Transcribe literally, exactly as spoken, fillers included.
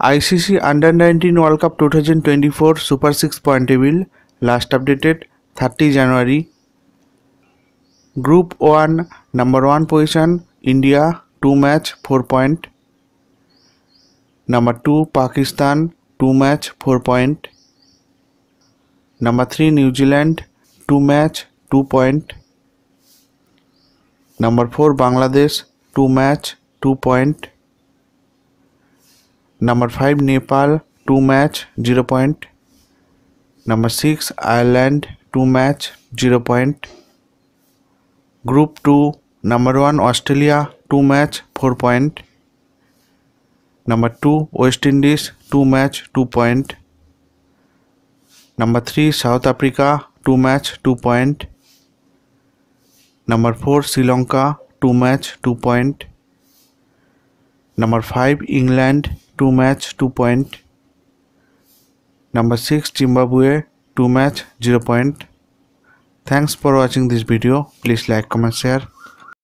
I C C Under nineteen World Cup twenty twenty-four Super six point table last updated thirty January. Group one number one position India two match four point. Number two Pakistan two match four point. Number three New Zealand two match two point. Number four Bangladesh two match two point. Number five Nepal two match zero point. Number six Ireland two match zero point. Group two number one Australia two match four point. Number two West Indies two match two point. Number three South Africa two match two point. Number four Sri Lanka two match two point. Number five England two match two point. Number six Zimbabwe two match zero point. Thanks for watching this video. Please like, comment, share.